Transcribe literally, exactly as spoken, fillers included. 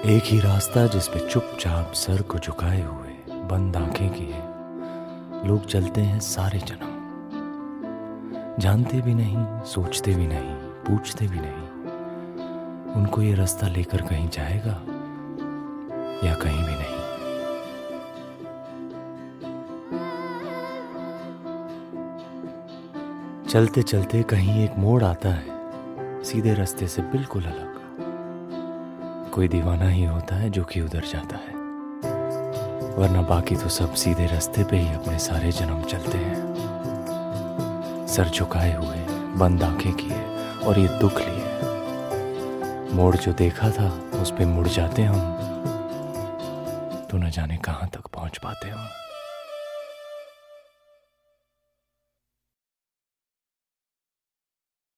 एक ही रास्ता जिस पे चुपचाप सर को झुकाए हुए बंद आंखें किए लोग चलते हैं सारे जन्म। जानते भी नहीं, सोचते भी नहीं, पूछते भी नहीं, उनको ये रास्ता लेकर कहीं जाएगा या कहीं भी नहीं। चलते चलते कहीं एक मोड़ आता है सीधे रास्ते से बिल्कुल अलग। कोई दीवाना ही होता है जो कि उधर जाता है, वरना बाकी तो सब सीधे रास्ते पे ही अपने सारे जन्म चलते हैं। सर झुकाए हुए, बंद आंखें किए और ये दुख लिए। मोड़ जो देखा था उस पे मुड़ जाते हम, तो न जाने कहाँ तक पहुंच पाते हम।